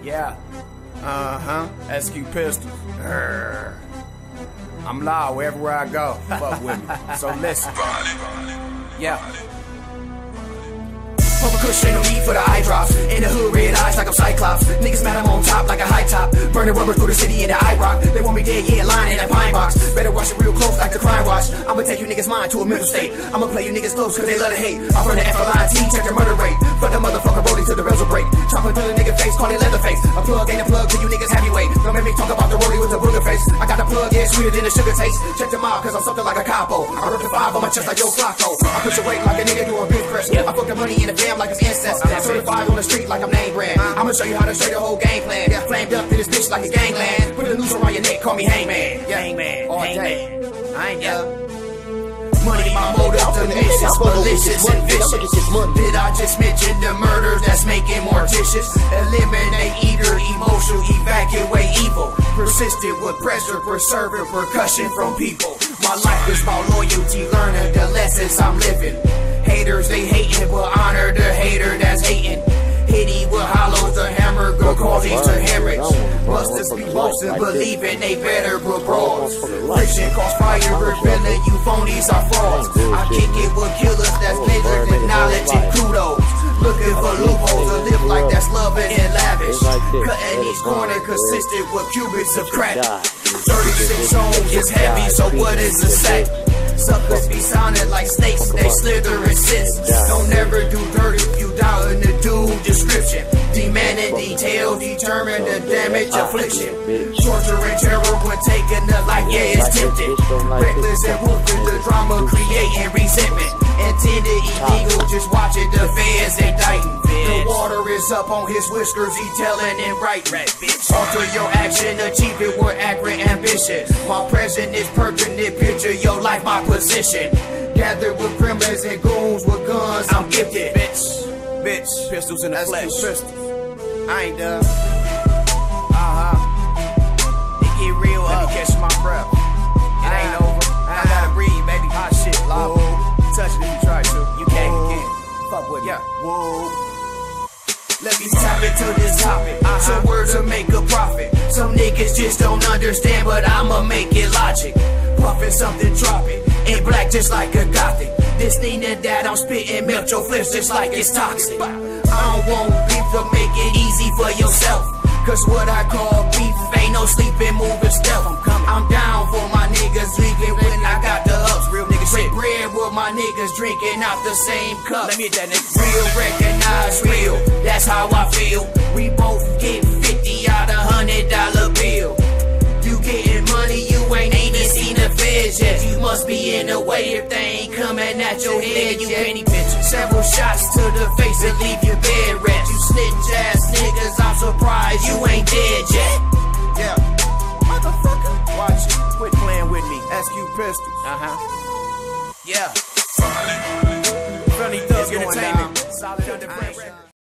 Yeah. SQ Pistols. I'm loud wherever I go. Fuck with me. So listen. Yeah. Pump a cushion, no need for the eye drops. In the hood, red eyes like I'm Cyclops. Niggas mad I'm on top like a high top. Burning rubber through the city in the eye rock. They want me dead, yeah, lying in that pine box. Better watch it real close like the crime watch. I'ma take you niggas' mind to a mental state. I'ma play you niggas close cause they love to hate. I'm from the FLIT, check your murder rate. Fuck the motherfucker rolling till the rails will break. Chop until the nigga face, call it Leatherface. A plug ain't a plug till you niggas heavyweight. Don't make me talk about the rollie with the bullet face. I got a plug, yeah, sweeter than the sugar taste. Check them out cause I'm something like a capo. I rip the 5 on my chest like Joe Flacco. I push your weight like a nigga doing bench press. I put the money in the fam like it's incest. Certified on the street like I'm name brand. I'ma show you how to show the whole game plan. Flamed up in this bitch like a gangland. Put a noose around your neck, call me Hangman. Yeah, Hangman, all day. I ain't money, my motive, the missions, malicious and vicious. Did I just mention the murders that's making morticious? Eliminate eager, emotional, evacuate evil. Persistent with pressure, preserving percussion from people. My life is about loyalty, learning the lessons I'm living. Haters, they hating, but honor the hater that's hating. Hitty with hollows, the hammer, go cause each a hemorrhage. Busters be boasting, believing they better but brawls. Friction cause fire, revealing you phonies are frauds. I kick it with killers that's glittered in knowledge and kudos. Looking for loopholes to live like that's loving and lavish. Cutting each corner consistent with cubits of crack. 36 homes is heavy, so what is a sack? Suckers be sounding like snakes, they slither and sits. Don't never do dirt if you doubt in the dude description. Demanding detail, determine the damage affliction. Torture and terror when taking the life, yeah, it's tempting. Reckless and ruthless, the drama creating resentment. Intended illegal, just watching the feds indicting. The water is up on his whiskers, he telling and right. Alter your action, achieve it with accurate ambition. My present is pertinent, picture your life, my position. Gathered with criminals and goons with guns, I'm gifted. Bitch, pistols in the flesh. I ain't done. It get real up. Let me catch my breath. It ain't over. I gotta breathe, baby. Hot shit, lava. Touch it if you try to. You can't again. Fuck with ya. Whoa. Let me tap into this topic. Some words will make a profit. Some niggas just don't understand, but I'ma make it logic. Puffin' something, drop it. In black just like a gothic. This thing and that I'm spitting, melt your flips just like it's toxic. I don't want beef to make it easy for yourself. Cause what I call beef ain't no sleeping, moving stealth. I'm down for my niggas leaving when I got the ups. Real niggas break bread with my niggas drinking out the same cup. Let me hit that nigga. Real recognize real, that's how I feel. We both get 50 out of $100 bill. You getting money, you ain't even seen the feds yet. You must be in the way if they ain't coming at your head. You penny bitch. Several shots to the face and leave your bed rest. You snitch ass niggas, I'm surprised you ain't dead yet. Yeah, motherfucker. Watch it, quit playing with me. SQ Pistols. Yeah. Funny Thug Entertainment. Solid under pressure.